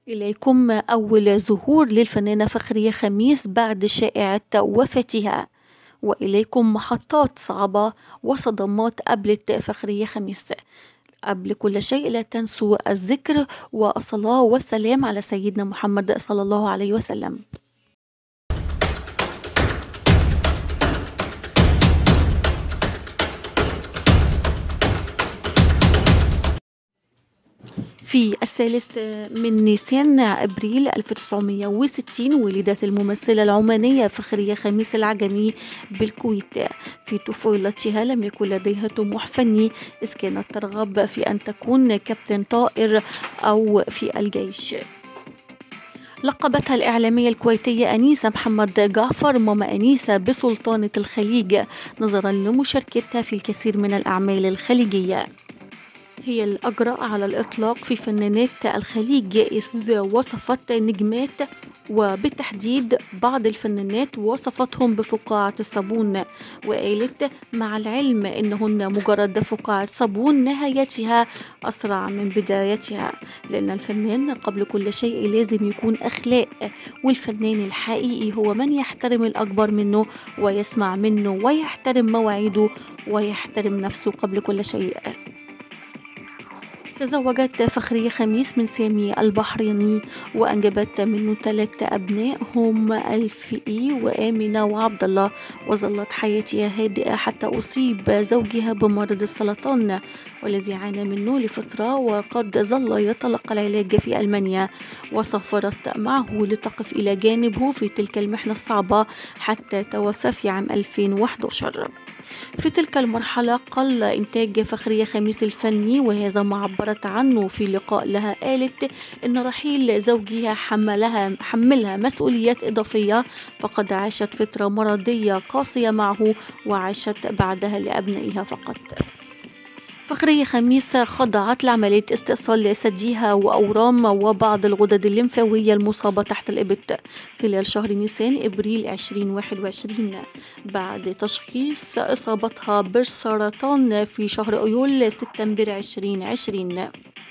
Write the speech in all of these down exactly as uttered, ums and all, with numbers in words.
إليكم أول ظهور للفنانة فخرية خميس بعد شائعة وفاتها، وإليكم محطات صعبة وصدمات قابلت فخرية خميس. قبل كل شيء لا تنسوا الذكر والصلاة والسلام على سيدنا محمد صلى الله عليه وسلم. في الثالث من نيسان أبريل ألف وتسعمائة وستين ولدت الممثلة العمانية فخرية خميس العجمي بالكويت. في طفولتها لم يكن لديها طموح فني، إذ كانت ترغب في أن تكون كابتن طائر أو في الجيش. لقبتها الإعلامية الكويتية أنيسة محمد جعفر ماما أنيسة بسلطانة الخليج، نظرا لمشاركتها في الكثير من الأعمال الخليجية. هي الأجرأ على الإطلاق في فنانات الخليج، إذ وصفت نجمات وبالتحديد بعض الفنانات وصفتهم بفقاعة الصابون، وقالت مع العلم إنهن مجرد فقاعة صابون نهايتها أسرع من بدايتها، لأن الفنان قبل كل شيء لازم يكون أخلاق، والفنان الحقيقي هو من يحترم الأكبر منه ويسمع منه ويحترم مواعيده ويحترم نفسه قبل كل شيء. تزوجت فخرية خميس من سامي البحريني وأنجبت منه ثلاث أبناء هم الفئي وآمنة وعبد الله، وظلت حياتها هادئة حتى أصيب زوجها بمرض السرطان والذي عانى منه لفترة، وقد ظل يتلقى العلاج في ألمانيا، وسافرت معه لتقف إلى جانبه في تلك المحنة الصعبة حتى توفى في عام ألفين وأحد عشر. في تلك المرحلة قل إنتاج فخرية خميس الفني، وهذا ما عبرت عنه في لقاء لها. قالت إن رحيل زوجها حملها حملها مسؤوليات إضافية، فقد عاشت فترة مرضية قاسية معه وعاشت بعدها لأبنائها فقط. فخرية خميس خضعت لعملية استئصال ثديها وأورام وبعض الغدد الليمفاوية المصابة تحت الإبط خلال شهر نيسان إبريل ألفين وواحد وعشرين، بعد تشخيص إصابتها بالسرطان في شهر أيول سبتمبر ألفين وعشرين.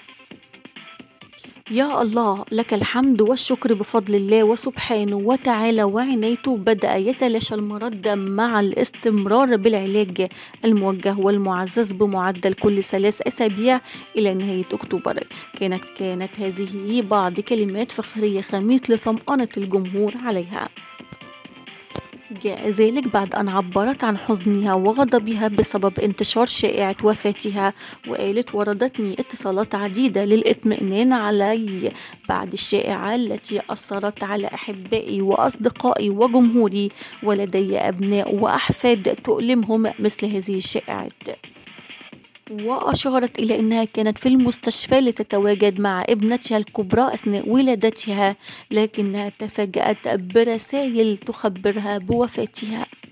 يا الله لك الحمد والشكر بفضل الله وسبحانه وتعالى وعنايته، بدأ يتلاشى المرض مع الاستمرار بالعلاج الموجه والمعزز بمعدل كل ثلاث أسابيع إلى نهاية أكتوبر. كانت كانت هذه بعض كلمات فخرية خميس لطمأنة الجمهور عليها. جاء ذلك بعد أن عبرت عن حزنها وغضبها بسبب انتشار شائعة وفاتها، وقالت وردتني اتصالات عديدة للإطمئنان علي بعد الشائعة التي أثرت على أحبائي وأصدقائي وجمهوري، ولدي أبناء وأحفاد تؤلمهم مثل هذه الشائعات. وأشارت إلى أنها كانت في المستشفى لتتواجد مع ابنتها الكبرى أثناء ولادتها، لكنها تفاجأت برسائل تخبرها بوفاتها.